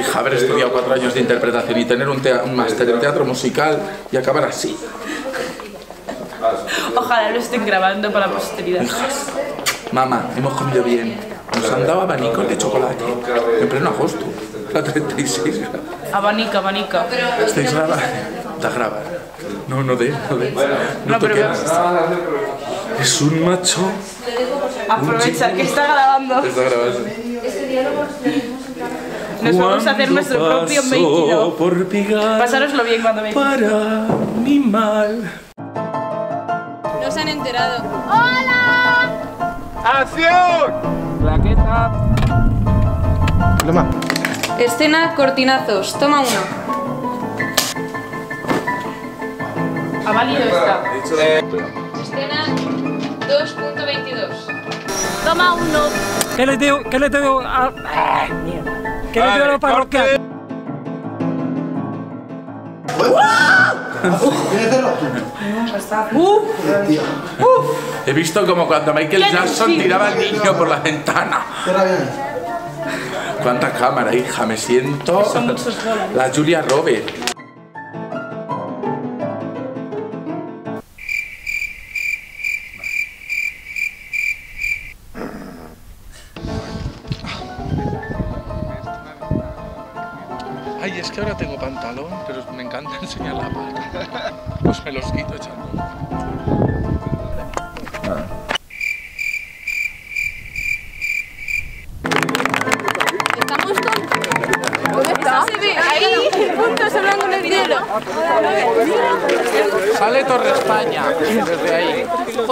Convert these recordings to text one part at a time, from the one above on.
Hija, haber estudiado 4 años de interpretación y tener un máster en teatro musical y acabar así. Ojalá lo estén grabando para la posteridad. Hijas, mamá, hemos comido bien. Nos han dado abanicos de chocolate en pleno agosto, la 36 grados. Abanica. ¿Estáis grabando? ¿Estás grabando? No de. No toquemos. Es un macho. Aprovecha que está grabando. Está grabando. Nos vamos a hacer nuestro propio making of. Pasároslo bien cuando venga. Para mi mal. No se han enterado. ¡Hola! ¡Acción! Claqueta. Escena cortinazos. Toma 1. Ha valido esta. Escena 2.22. Toma 1. ¿Qué le digo? ¿Qué le digo a... mierda. ¿Qué le digo a la parroquia? He visto como cuando Michael Jackson tiraba al niño por la ventana. ¿Cuánta cámara, hija? Me siento la Julia Roberts. Ay, es que ahora tengo pantalón, pero me encanta enseñar la pata. Pues me los quito echando. ¿Estamos con...? ¿Dónde está? Se ve ahí, juntos hablando en el cielo. Sale Torre España desde ahí.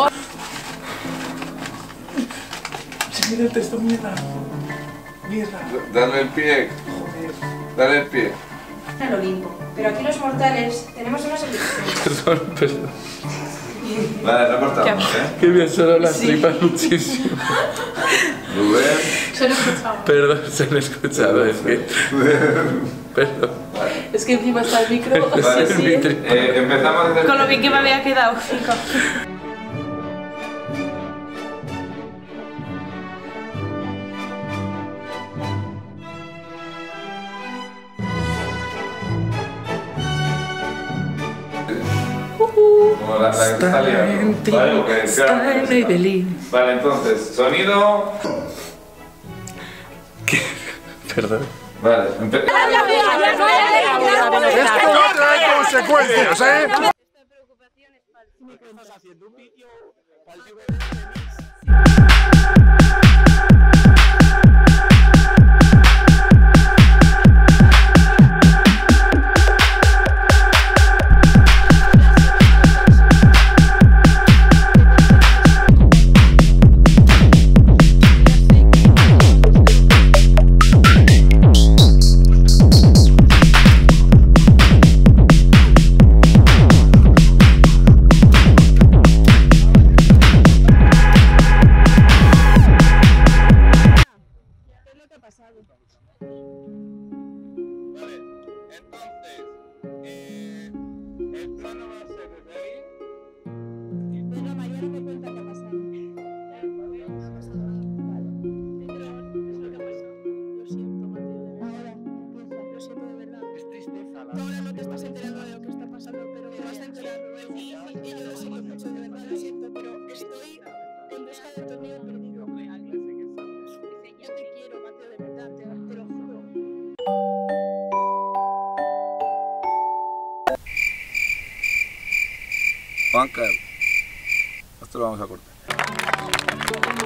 Sí, mira el texto, mierda. Dale el pie. Dale el pie. Al Olimpo. Pero aquí los mortales tenemos unas obligaciones. Perdón. Vale, no cortamos, Qué bien, solo las tripas muchísimo. Rubén. Se lo he escuchado. Perdón, se lo he escuchado, es que... Perdón. Es que encima está el micro. Vale, Sí. empezamos desde el Con lo bien que me había quedado. como la que está liando. Vale, porque, vale, entonces, sonido. ¿Qué? Perdón. Vale, Esto va a traer consecuencias, ¿eh? Ahora no te estás enterando de lo que está pasando, pero te vas a enterar, Rubén. Y yo lo siento mucho, de verdad lo siento, pero estoy en busca de tu amigo perdido. Yo te quiero, Mateo, de verdad, te lo juro. Juan Carlos. Esto lo vamos a cortar.